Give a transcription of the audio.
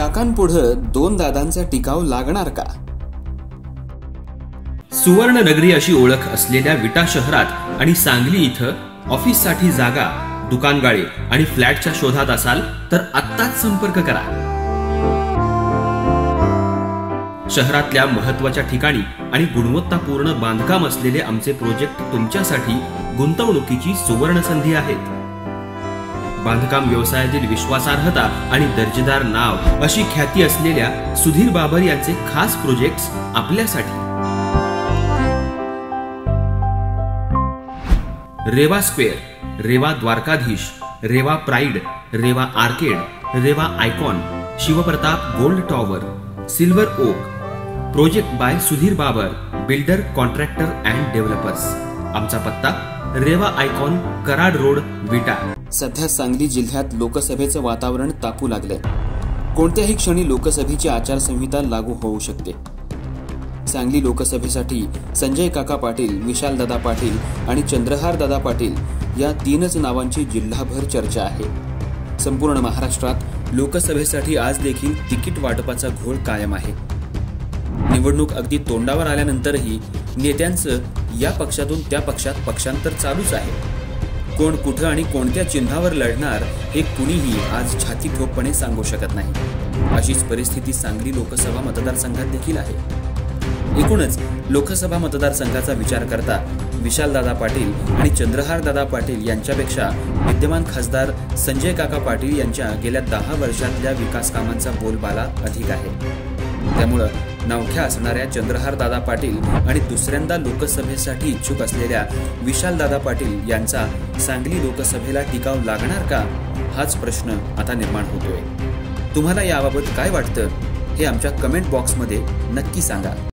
काकांपुढे दोन दादांचा टिकाव लागणार का? सुवर्ण नगरी अशी ओळख असलेल्या विटा शहरात आणि सांगली इथं ऑफिससाठी जागा, दुकानगाळे आणि फ्लॅटच्या शोधात असाल तर आत्ताच संपर्क करा। शहरातल्या महत्त्वाच्या ठिकाणी आणि गुणवत्तापूर्ण बांधकाम असलेले आमचे प्रोजेक्ट तुमच्यासाठी गुंतवणुकीची सुवर्ण संधी आहेत। बांधकाम व्यवसायातील विश्वासार्हता आणि दर्जेदार नाव अशी ख्याती असलेल्या सुधीर बाबर यांचे खास प्रोजेक्ट्स आपल्यासाठी। Reva Square, Reva Dwarkadhish, Reva Pride, Reva Arcade, Reva Icon, Shivpratap Gold Tower, Silver Oak. Project by Sudhir Babar, builder, contractor and developers. आमचा पत्ता रेवा आयकॉन, कराड रोड, विटा। सध्या सांगली जिल्ह्यात लोकसभेचं वातावरण तापू लागलंय। कोणत्याही क्षणी लोकसभेची आचारसंहिता लागू होऊ शकते। सांगली लोकसभेसाठी संजय काका पाटील, विशाल दादा पाटील आणि चंद्रहार दादा पाटील या तीनच नावांची जिल्हाभर चर्चा आहे। संपूर्ण महाराष्ट्रात लोकसभेसाठी आज देखील तिकीट वाटपाचा घोळ कायम आहे। निवडणूक अगदी तोंडावर आल्यानंतरही नेत्यांचं या पक्षातून त्या पक्षात पक्षांतर चालूच आहे। कोण कुठं आणि कोणत्या चिन्हावर लढणार हे कुणीही आज छाती ठोकपणे सांगू शकत नाही। अशीच परिस्थिती सांगली लोकसभा मतदारसंघात देखील आहे। एकूणच लोकसभा मतदारसंघाचा विचार करता विशालदादा पाटील आणि चंद्रहारदादा पाटील यांच्यापेक्षा विद्यमान खासदार संजय काका पाटील यांच्या गेल्या 10 वर्षातल्या विकास कामांचा बोलबाला अधिक आहे। त्यामुळे नवख्या असणाऱ्या चंद्रहारदादा पाटील आणि दुसऱ्यांदा लोकसभेसाठी इच्छुक असलेल्या विशालदादा पाटील यांचा सांगली लोकसभेला टिकाव लागणार का, हाच प्रश्न आता निर्माण होतोय। तुम्हाला याबाबत काय वाटतं हे आमच्या कमेंट बॉक्समध्ये नक्की सांगा।